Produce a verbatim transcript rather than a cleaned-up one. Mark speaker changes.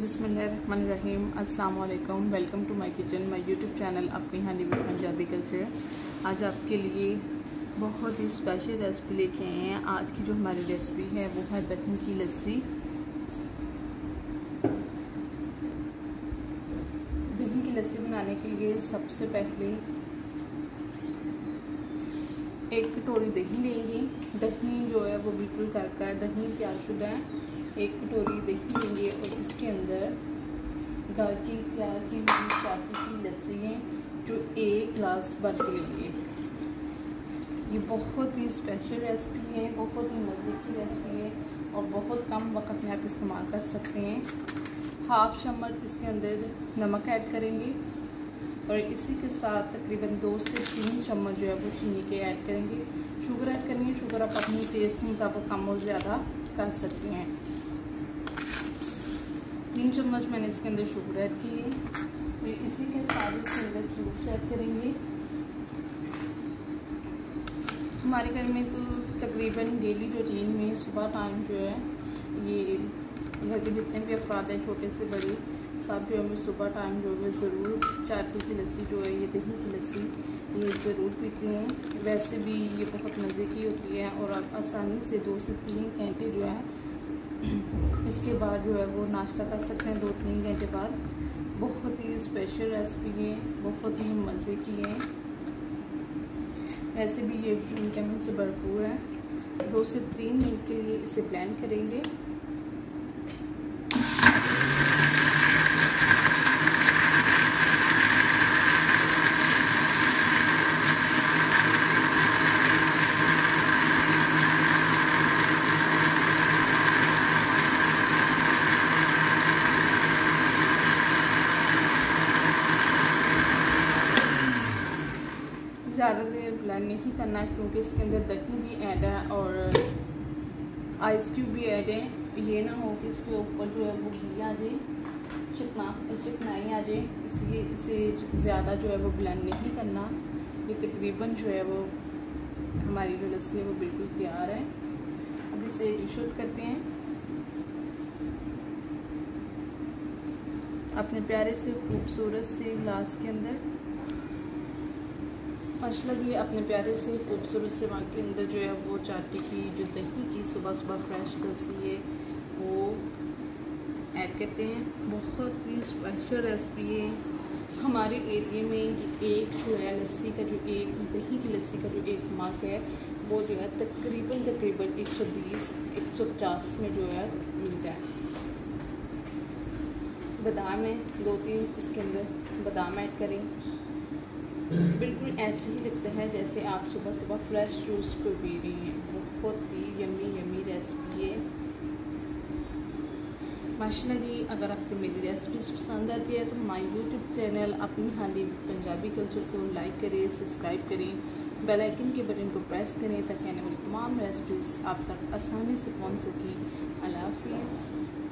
Speaker 1: बिस्मिल्लाहिर्रहमानिर्रहीम। अस्सलाम वालेकुम। Welcome to my kitchen, my YouTube channel अपनी हानी विद पंजाबी कल्चर। आज आपके लिए बहुत ही स्पेशल रेसिपी लेके आए हैं। आज की जो हमारी रेसिपी है वो है दही की लस्सी। दही की लस्सी बनाने के लिए सबसे पहले एक कटोरी दही लेंगे। दही जो है वो बिल्कुल करका दही तैयारशुदा है। एक कटोरी दही लेंगे और इसके अंदर घर की तैयार की हुई चाटी की लस्सी है जो एक गिलास भर के लेंगे। ये बहुत ही स्पेशल रेसिपी है, बहुत ही मज़े की रेसिपी है और बहुत कम वक्त में आप इस्तेमाल कर सकते हैं। हाफ चम्मच इसके अंदर नमक ऐड करेंगे और इसी के साथ तकरीबन दो से तीन चम्मच जो है वो चीनी के ऐड करेंगे। शुगर ऐड करनी है, शुगर आप अपनी टेस्ट के मुताबिक कम और ज़्यादा कर सकते हैं। तीन चम्मच मैंने इसके अंदर शुगर ऐड की है। फिर इसी के साथ इसके अंदर क्यूब्स ऐड करेंगे। हमारे घर में तो तकरीबन डेली रूटीन में सुबह टाइम जो है ये घर के जितने भी अफराद हैं छोटे से बड़े सब जो हमें सुबह टाइम जो है ज़रूर चाटी की लस्सी जो है ये दही की लस्सी ये ज़रूर पीते हैं। वैसे भी ये बहुत मज़े की होती है और आप आसानी से दो से तीन घंटे जो है इसके बाद जो है वो नाश्ता कर सकते हैं। दो तीन घंटे बाद बहुत ही स्पेशल रेसिपी है, बहुत ही मज़े की है। वैसे भी ये विटामिन से भरपूर है। दो से तीन मिनट के लिए इसे ब्लेंड करेंगे। ज़्यादा देर ब्लेंड नहीं करना है क्योंकि इसके अंदर दही भी ऐड है और आइस क्यूब भी ऐड है। ये ना हो कि इसके ऊपर जो है वो घी आ जाए, चिकना चिकनाई आ जाए, इसलिए इसे ज़्यादा जो है वो ब्लेंड नहीं करना। ये तकरीबन जो है वो हमारी जो लस्सी है वो बिल्कुल तैयार है। अब इसे डिश आउट करते हैं। अपने प्यारे से खूबसूरत से ग्लास के अंदर माशाल्लाह जी अपने प्यारे से खूबसूरत से वहाँ के अंदर जो है वो चाटी की जो दही की सुबह सुबह फ्रेश लस्सी है वो ऐड करते हैं। बहुत ही स्पेशल रेसिपी है। हमारे एरिया में ये एक जो है लस्सी का जो एक दही की लस्सी का जो एक मग है वो जो है तकरीबन तकरीबन एक सौ बीस एक सौ पचास में जो है मिलता है। बादाम है दो तीन इसके अंदर बादाम ऐड करें। बिल्कुल ऐसे ही लगता है जैसे आप सुबह सुबह फ्रेश जूस को पी रही हैं। बहुत ही यमी यमी रेसिपी है माशाल्लाह जी। अगर आपको मेरी रेसिपीज पसंद आती है तो माय यूट्यूब चैनल अपनी हानी पंजाबी कल्चर को लाइक करें, सब्सक्राइब करें, बेल आइकन के बटन को प्रेस करें ताकि आने वाली तमाम रेसिपीज़ आप तक आसानी से पहुंच सकें। अल्लाह हाफिज़।